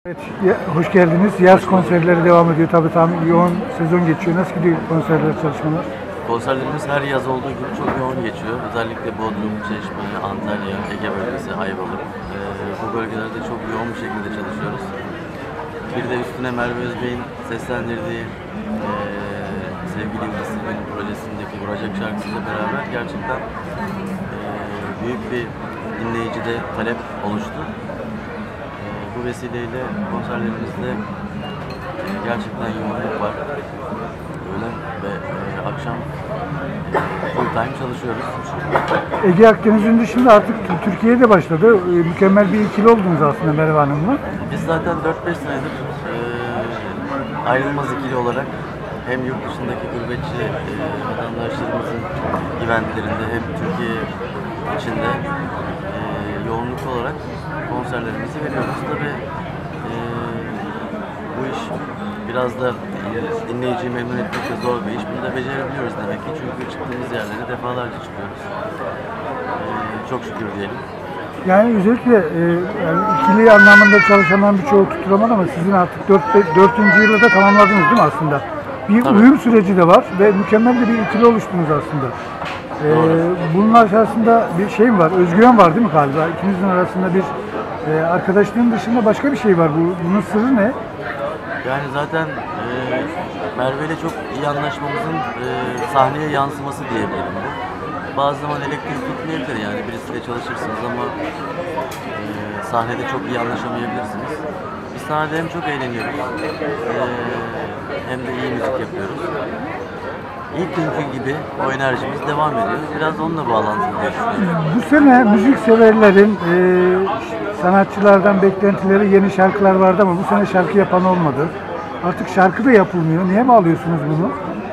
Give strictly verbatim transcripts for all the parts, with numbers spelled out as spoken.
Evet, ya- hoş geldiniz. Yaz konserleri devam ediyor. Tabii tam yoğun sezon geçiyor. Nasıl gidiyor konserler, çalışmalar? Konserlerimiz her yaz olduğu gibi çok yoğun geçiyor. Özellikle Bodrum, Çeşme, Antalya, Ege bölgesi, Ayvalık. Ee, bu bölgelerde çok yoğun bir şekilde çalışıyoruz. Bir de üstüne Merve Özbey'in seslendirdiği ee, Sevgili Yıldız Tilbe'nin projesindeki Vuracak şarkısıyla beraber gerçekten ee, büyük bir dinleyicide talep oluştu. Ee, bu vesileyle konserlerimizde ee, gerçekten yoğunluk var. Öğlen ve e, akşam full time çalışıyoruz. Ege Akdeniz'in dışında artık T- Türkiye'de başladı. Ee, mükemmel bir ikili oldunuz aslında Merve Hanım'la. Biz zaten dört beş senedir e, ayrılmaz ikili olarak hem yurt dışındaki gurbetçi e, vatandaşlarımızın eventlerinde hem Türkiye içinde e, yoğunluklu olarak konserlerimizi veriyoruz. Tabii e, bu iş biraz da dinleyiciyi memnun etmek de zor bir iş. Bunu da becerebiliyoruz demek ki. Çünkü çıktığımız yerlere defalarca çıkıyoruz. Ee, çok şükür diyelim. Yani özellikle e, yani ikili anlamında çalışanların birçoğu tutturamadı ama sizin artık dördüncü yılı da tamamladınız değil mi aslında? Bir Tabii. uyum süreci de var ve mükemmel de bir ikili oluştunuz aslında. Ee, bunun arasında bir şey mi var? Özgüven var değil mi galiba? İkinizin arasında bir e, arkadaşlığın dışında başka bir şey var. Bu, bunun sırrı ne? Yani zaten e, Merve ile çok iyi anlaşmamızın e, sahneye yansıması diyebilirim bu. Bazı zaman elektrik tutmayabilir, yani birisiyle çalışırsınız ama e, sahnede çok iyi anlaşamayabilirsiniz. Biz sahnede hem çok eğleniyoruz e, hem de iyi müzik yapıyoruz. İlk günkü gibi o enerjimiz devam ediyor. Biraz onunla bağlantılı diye düşünüyorum. Bu sene müzik severlerin, e, sanatçılardan beklentileri yeni şarkılar vardı ama bu sene şarkı yapan olmadı. Artık şarkı da yapılmıyor. Niye bağlıyorsunuz bunu?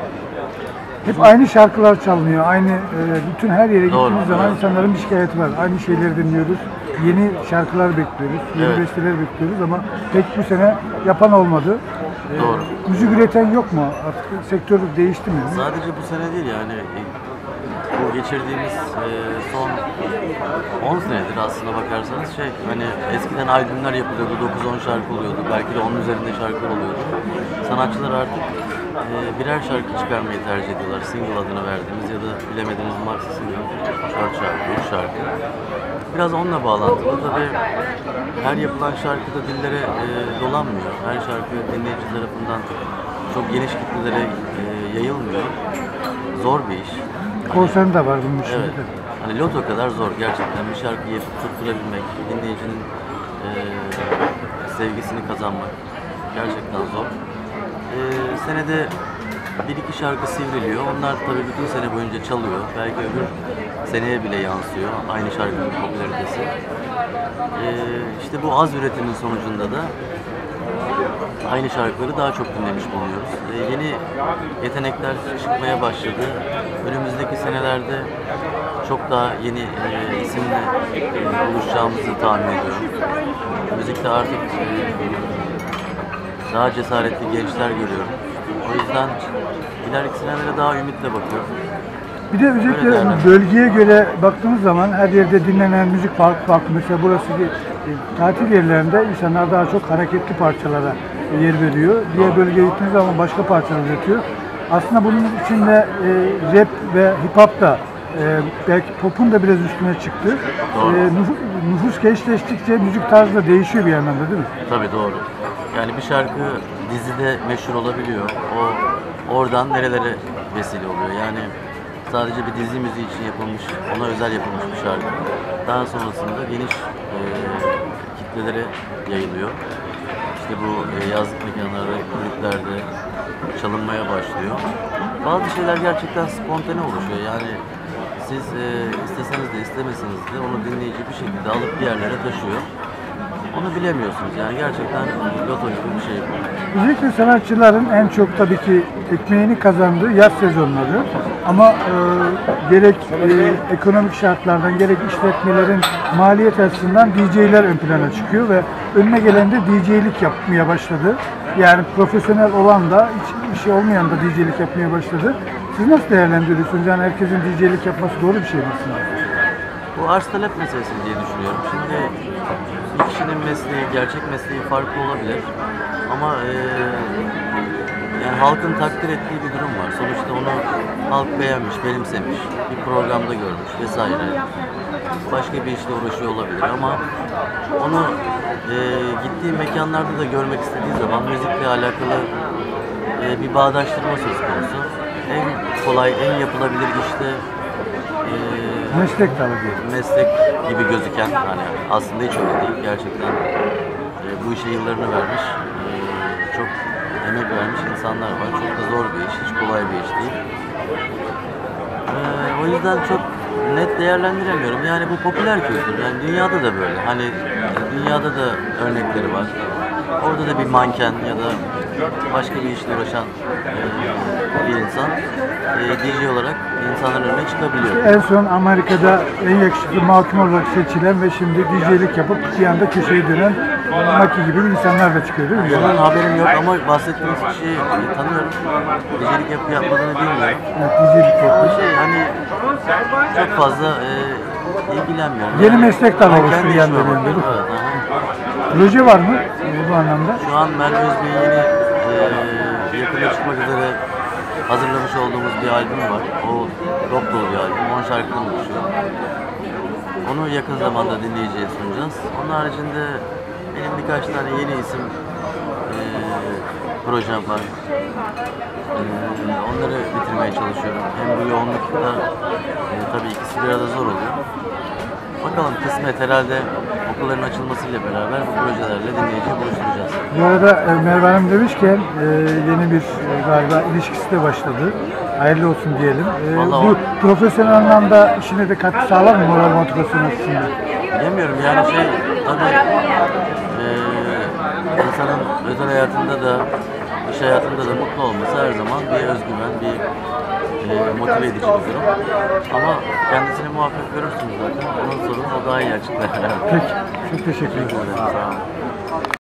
Hep aynı şarkılar çalınıyor. Aynı e, bütün her yere Doğru, gittiğimiz zaman evet. insanların bir şikayeti var. Aynı şeyleri dinliyoruz. Yeni şarkılar bekliyoruz. Yeni Evet. besteler bekliyoruz ama pek bu sene yapan olmadı. E, Doğru. Müzik üreten yok mu? Artık sektör değişti mi? Sadece bu sene değil, yani e, bu geçirdiğimiz e, son on senedir aslında bakarsanız şey, hani eskiden albümler yapılıyordu, dokuz on şarkı oluyordu, belki de onun üzerinde şarkılar oluyordu. Sanatçılar artık e, birer şarkı çıkarmayı tercih ediyorlar. Single adını verdiğimiz ya da bilemediğimiz maxi single, dört şarkı, üç şarkı. Biraz onunla bağlantılı. Tabii her yapılan şarkı da dillere e, dolanmıyor. Her şarkı dinleyici tarafından çok geniş kitlelere e, yayılmıyor. Zor bir iş. Konserin de var bunun içinde. Evet. Hani loto kadar zor gerçekten bir şarkıyı tutturabilmek, dinleyicinin e, sevgisini kazanmak gerçekten zor. E, senede bir iki şarkı sivriliyor. Onlar tabii bütün sene boyunca çalıyor. Belki öbür seneye bile yansıyor aynı şarkının popülaritesi. E, işte bu az üretimin sonucunda da aynı şarkıları daha çok dinlemiş bulunuyoruz. E, yeni yetenekler çıkmaya başladı. Önümüzdeki senelerde çok daha yeni e, isimle e, oluşacağımızı tahmin ediyorum. Müzikte artık e, daha cesaretli gençler görüyorum. O yüzden ileriki senelere daha ümitle bakıyorum. Bir de özellikle bölgeye göre baktığımız zaman her yerde dinlenen müzik farklı farklı. Mesela burası bir e, tatil yerlerinde insanlar daha çok hareketli parçalara e, yer veriyor. Diğer bölgeye gittiğiniz zaman başka parçalar üretiyor. Aslında bunun içinde e, rap ve hip hop da e, belki pop'un da biraz üstüne çıktı. E, nüfus, nüfus gençleştikçe müzik tarzı da değişiyor bir yandan da değil mi? Tabii doğru. Yani bir şarkı dizide meşhur olabiliyor. O oradan nerelere vesile oluyor. Yani sadece bir dizi müziği için yapılmış, ona özel yapılmış bir şarkı. Daha sonrasında geniş e, kitlelere yayılıyor. İşte bu e, yazlık mekanlarda, kulüplerde çalınmaya başlıyor. Bazı şeyler gerçekten spontane oluşuyor. Yani siz e, isteseniz de istemeseniz de onu dinleyici bir şekilde alıp bir yerlere taşıyor. Onu bilemiyorsunuz, yani gerçekten loto gibi bir şey bu. Özellikle sanatçıların en çok tabii ki ekmeğini kazandığı yaz sezonları ama e, gerek e, ekonomik şartlardan gerek işletmelerin maliyet açısından D J'ler ön plana çıkıyor ve önüne gelen de D J'lik yapmaya başladı. Yani profesyonel olan da hiç işi olmayan da D J'lik yapmaya başladı. Siz nasıl değerlendiriyorsunuz? Yani herkesin D J'lik yapması doğru bir şey mi aslında? Bu arz talep meselesi diye düşünüyorum. Şimdi bir kişinin mesleği, gerçek mesleği farklı olabilir. Ama e, yani halkın takdir ettiği bir durum var. Sonuçta onu halk beğenmiş, benimsemiş, bir programda görmüş vesaire. Başka bir işle uğraşıyor olabilir ama onu e, gittiği mekanlarda da görmek istediği zaman müzikle alakalı e, bir bağdaştırma söz konusu. En kolay, en yapılabilir işte e, Meslek dalı diye. meslek gibi gözüken, hani aslında hiç öyle değil. Gerçekten e, bu işe yıllarını vermiş, e, çok emek vermiş insanlar var. Çok da zor bir iş, hiç kolay bir iş değil. E, o yüzden çok net değerlendiremiyorum. Yani bu popüler kültür. Yani dünyada da böyle. Hani dünyada da örnekleri var. Orada da bir manken ya da başka bir işle uğraşan e, bir insan e, D J olarak insanların önüne çıkabiliyor. En son Amerika'da en yakışıklı mahkum olarak seçilen ve şimdi D J'lik yapıp bir anda köşeyi dönen Maki gibi insanlar da çıkıyor değil mi? Bunun haberim yok ama bahsettiğiniz kişiyi tanıyorum. D J'lik yapıp yapmadığını bilmiyorum. Evet, D J'lik Ama yapıyor. şey hani çok fazla e, ilgilenmiyorum. Yeni meslek dalı Ben oluştu kendi bir işime yandan bakıyorum. yani. Evet, aha. Proje var mı e, bu anlamda? Şu an Merve Özbey'in yeni e, yakında çıkmak üzere hazırlamış olduğumuz bir albüm var. O dop dolu bir albüm. on şarkıdan oluşuyor. Onu yakın zamanda dinleyiciye sunacağız. Onun haricinde benim birkaç tane yeni isim e, projem var. E, onları bitirmeye çalışıyorum. Hem bu yoğunlukta e, tabii ikisi bir arada zor oluyor. Bakalım kısmet herhalde okulların açılmasıyla beraber bu projelerle dinleyiciyi buluşturacağız. Bu arada e, Merve Hanım demişken e, yeni bir e, galiba ilişkisi de başladı. Hayırlı olsun diyelim. E, Vallahi bu o- profesyonel anlamda işine de katkı sağlar mı moral motivasyon açısından? Bilemiyorum yani şey tabii e, insanın özel hayatında da iş hayatında da mutlu olması her zaman bir özgüven, bir e, motive edici bir durum. Ama kendisini muhakkak görürsünüz zaten. Onun sorunu o daha iyi açıklar. Peki. Çok teşekkür ederim. Sağ olun.